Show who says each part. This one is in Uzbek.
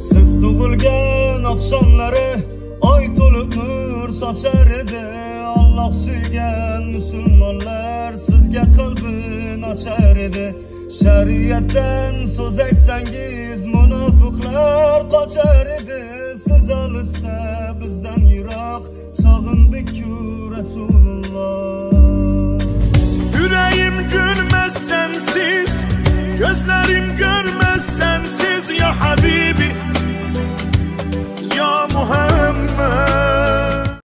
Speaker 1: Siz tug'ilgan oqshomlari oy to'lib nur sochar edi. Alloh suygan musulmonlar sizga qalbini ochar edi. Shariatdan so'z aytsangiz munofiqlar qochar edi. Siz olisda bizdan yiroq, sog'indik-ku Rasululloh.
Speaker 2: Yüreğim görmez sensiz, gözlerim görmez sensiz ya Habib.